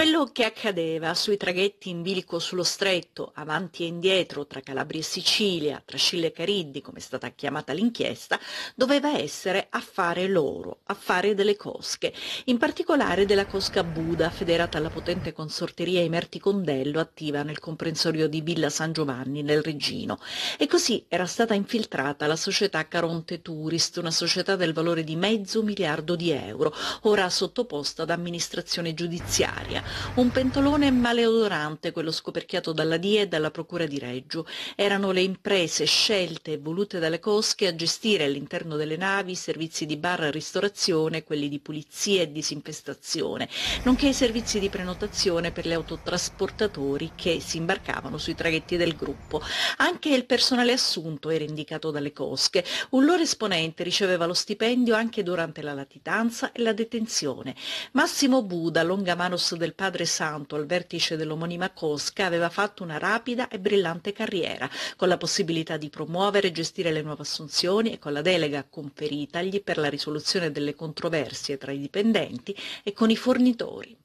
Quello che accadeva sui traghetti in bilico sullo stretto, avanti e indietro tra Calabria e Sicilia, tra Scilla e Cariddi, come è stata chiamata l'inchiesta, doveva essere affare loro, affare delle cosche, in particolare della cosca Buda, federata alla potente consorteria Imerti Condello, attiva nel comprensorio di Villa San Giovanni, nel Reggino. E così era stata infiltrata la società Caronte Tourist, una società del valore di €500 miliardi, ora sottoposta ad amministrazione giudiziaria. Un pentolone maleodorante, quello scoperchiato dalla DIA e dalla Procura di Reggio. Erano le imprese scelte e volute dalle cosche a gestire all'interno delle navi i servizi di bar e ristorazione, quelli di pulizia e disinfestazione, nonché i servizi di prenotazione per gli autotrasportatori che si imbarcavano sui traghetti del gruppo. Anche il personale assunto era indicato dalle cosche. Un loro esponente riceveva lo stipendio anche durante la latitanza e la detenzione. Massimo Buda, longamanos del Padre Santo al vertice dell'omonima cosca, aveva fatto una rapida e brillante carriera, con la possibilità di promuovere e gestire le nuove assunzioni e con la delega conferitagli per la risoluzione delle controversie tra i dipendenti e con i fornitori.